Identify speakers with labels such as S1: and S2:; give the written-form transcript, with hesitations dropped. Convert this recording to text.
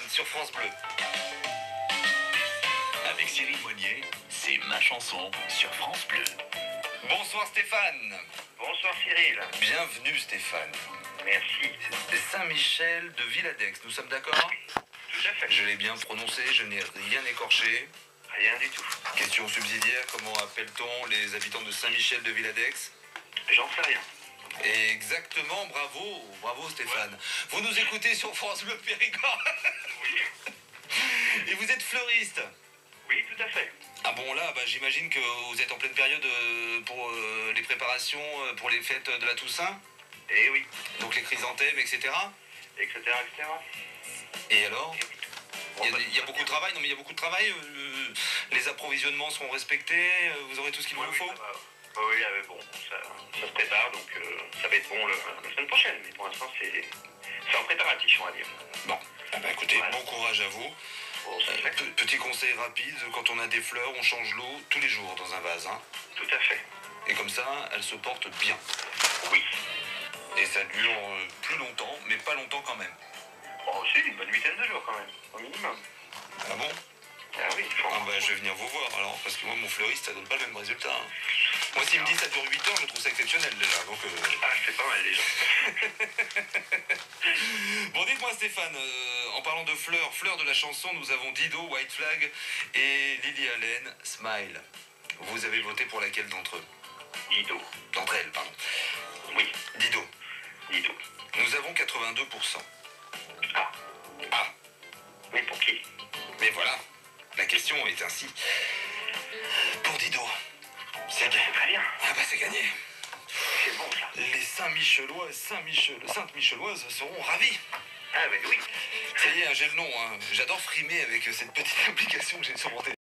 S1: sur France Bleu.
S2: Avec Cyril Monnier, c'est ma chanson sur France Bleu.
S1: Bonsoir Stéphane.
S3: Bonsoir Cyril.
S1: Bienvenue Stéphane.
S3: Merci.
S1: Saint-Michel de Villadex, nous sommes d'accord?
S3: Tout à fait.
S1: Je l'ai bien prononcé, je n'ai rien écorché.
S3: Rien du tout.
S1: Question subsidiaire, comment appelle-t-on les habitants de Saint-Michel de Villadex?
S3: J'en sais rien.
S1: Exactement, bravo Stéphane. Vous nous écoutez sur France Bleu Périgord.
S3: Oui.
S1: Et vous êtes fleuriste.
S3: Oui, tout à fait.
S1: Ah bon là, j'imagine que vous êtes en pleine période pour les préparations pour les fêtes de la Toussaint.
S3: Eh oui.
S1: Donc les chrysanthèmes, etc.
S3: Etc. etc.
S1: Et alors
S3: Bon,
S1: il y a beaucoup de travail, non mais il y a beaucoup de travail. Les approvisionnements seront respectés, vous aurez tout ce qu'il vous faut.
S3: ça va. Oui, bon, ça se prépare, donc ça va être bon la semaine prochaine. Mais pour l'instant, c'est en préparatif, on va dire.
S1: Bon, écoutez,
S3: Voilà.
S1: bon courage à vous.
S3: Bon, c'est fait.
S1: Petit conseil rapide, quand on a des fleurs, on change l'eau tous les jours dans un vase. Hein.
S3: Tout à fait.
S1: Et comme ça, elles se portent bien.
S3: Oui.
S1: Et ça dure plus longtemps, mais pas longtemps quand même.
S3: Bon, c'est une bonne huitaine de jours quand même, au minimum.
S1: Ah bon?
S3: Ah oui, il faut...
S1: Je vais venir vous voir alors, parce que moi, mon fleuriste, ça donne pas le même résultat. Hein. Moi, s'il me dit ça dure 8 ans, je trouve ça exceptionnel déjà. Donc,
S3: Ah, c'est pas mal déjà.
S1: Bon, dites-moi Stéphane, en parlant de fleurs de la chanson, nous avons Dido, White Flag et Lily Allen, Smile. Vous avez voté pour laquelle d'entre eux?
S3: Dido.
S1: D'entre elles, pardon.
S3: Oui,
S1: Dido.
S3: Dido.
S1: Nous avons 82%.
S3: Ah,
S1: Ah,
S3: mais pour qui?
S1: mais voilà, la question est ainsi. Pour Dido, c'est
S3: C'est
S1: gagné.
S3: très bien.
S1: C'est gagné.
S3: C'est bon ça.
S1: Les Saint-Michelois et Sainte-Micheloises seront ravis.
S3: Ah, mais oui.
S1: Ça y est, j'ai le nom. Hein. J'adore frimer avec cette petite application que j'ai sur mon téléphone.